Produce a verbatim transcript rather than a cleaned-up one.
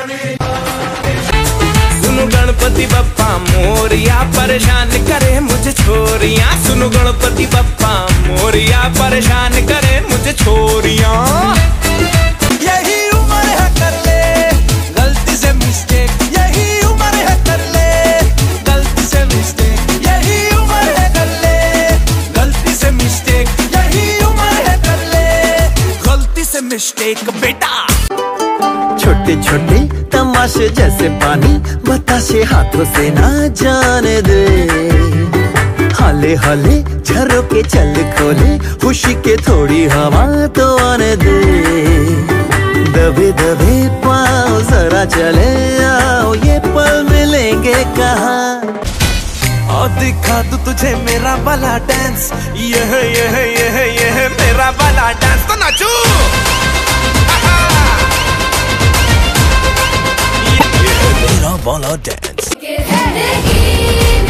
सुनो गणपति बप्पा मोरिया, परेशान करे मुझे छोरियां। सुनो गणपति बप्पा मोरिया, परेशान करे मुझे छोरियां। यही उम्र है कर ले गलती से मिस्टेक, यही उम्र है कर ले गलती से मिस्टेक, यही उम्र है कर ले गलती से मिस्टेक, यही उम्र है कर ले गलती से मिस्टेक बेटा। छोटे छोटे तमाशे जैसे पानी, बताशे हाथों से ना जाने दे। हाले हाले झरोके चल खोले, खुशी के थोड़ी हवा तो आने दे। दबे दबे पाँव जरा चले आओ, ये पल मिलेंगे कहाँ। और दिखा दूं तुझे मेरा वाला डांस, ये है ये है ये है ये है मेरा वाला डांस। तो नाचो मेरा वाला डांस।